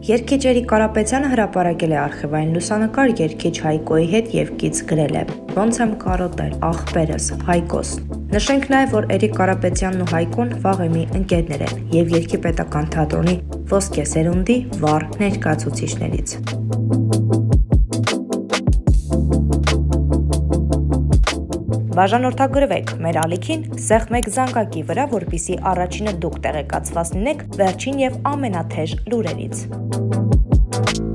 Երգիչ Էրիկ Կարապետյանը հրապարակել է արխիվային լուսանկար երգիչ Հայկոյի հետ եւ կից գրել է. «Ոնց եմ կարոտել, աղբերս, Հայկոս»։ Նշենք նաեւ, որ Էրիկ Կարապետյանն ու Հայկոն վաղ մի ընկերներ են եւ Երգի պետական թատրոնի ոսկե սերունդի վառ ներկայացուցիչներից։ Բաժանորդագրվեք մեր ալիքին սեղմեք զանգակի վրա, որպեսզի առաջինը դուք տեղեկացված լինեք վերջին եւ ամենաթեժ լուրերից։